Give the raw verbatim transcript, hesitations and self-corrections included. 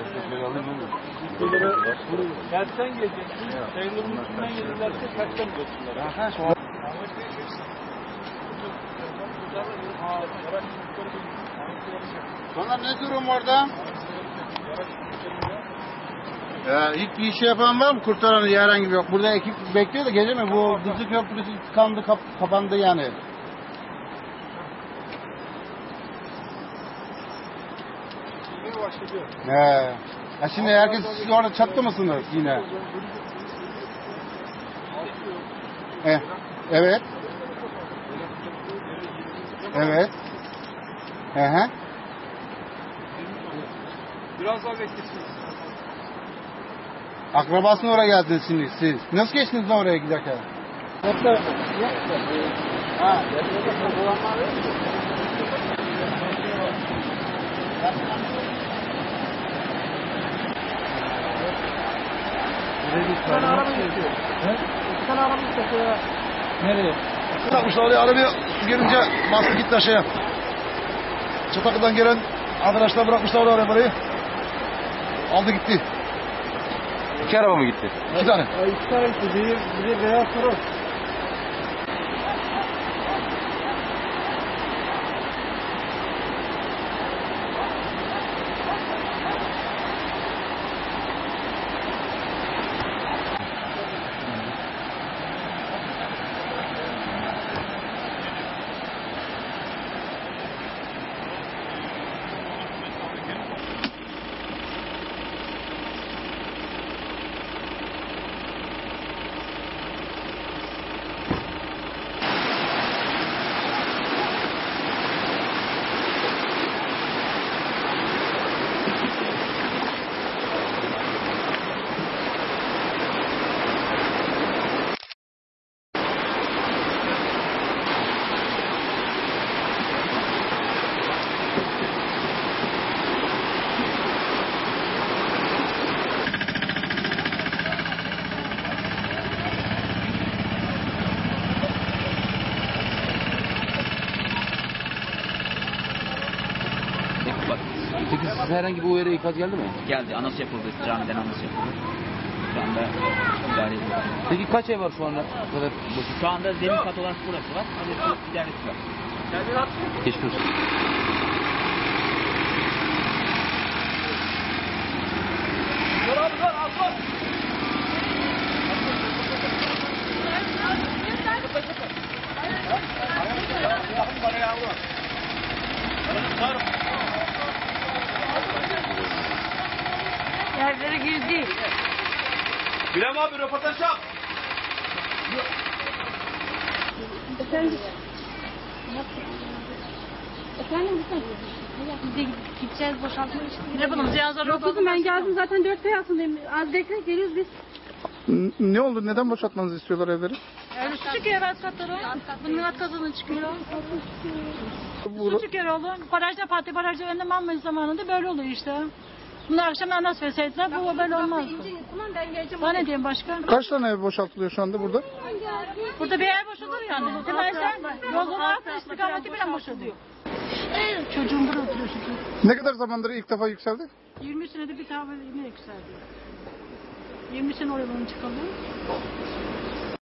Tersten geleceksin. Sayılırın üstünden gelirlerse tersten götürürler. Sonra ne durum orada? Ya, hiçbir şey yapan var mı? Kurtaran herhangi bir yok. Burada ekip bekliyor da gece mi? Bu Dızlı Köprüsü tıkandı, kap kapandı yani. He. Ha şimdi herkes siz orada çattı mısınız yine? He. Evet. Evet. Hı hı. Biraz daha beklesiniz. Akrabasına oraya geldiniz şimdi siz. Nasıl geçtiniz lan oraya giderken? Ha. Nereye? Takmışlar oraya, arabaya gelince bastı gitti aşağıya. Çataklı'dan gelen arkadaşlar bırakmışlar oraya arabayı. Aldı gitti. İki araba mı gitti? İki tane. İki tane gitti. Biri, biri beyaz Toros. Peki siz herhangi bir uyarı ikaz geldi mi? Geldi. Anons yapıldı. Camiden anons yapıldı. Şu anda idare ediyoruz. Peki kaç ev var şu anda? Bu kadar boşluk. Şu anda zemin kat olarak burası var. Burası idaresi var. Geçmiş olsun. Dur abi dur abi dur. Bana yavrum. Yerlere girdi. Bilal abi röportaj yap. Efendim? Efendim kızım? Biz de gideceğiz boşaltma işte. Ne yapalım? Cihazlar yok kızım, ben geldim zaten dört kıyasındayım. Az bekle, geliyoruz biz. Ne oldu? Neden boşaltmanızı istiyorlar evleri? Yani su çıkıyor alt katları. Bunun alt katının çıkıyor. Su çıkıyor oğlum. Barajda Fatih Barajda önlem almayın zamanında böyle oluyor işte. Bunlar akşam anons verseydiler bu böyle olmazdı. Daha ne diyeyim başka? Kaç tane ev boşaltılıyor şu anda burada? Burada bir yer boşalır yani. Temelde yolun altı istikameti bile boşalıyor. Çocuğum burada oturuyor çocuğum. Ne kadar zamandır ilk defa yükseldi? yirmi senede bir tane yine yükseldi. yirmi sene o yolunu çıkalım.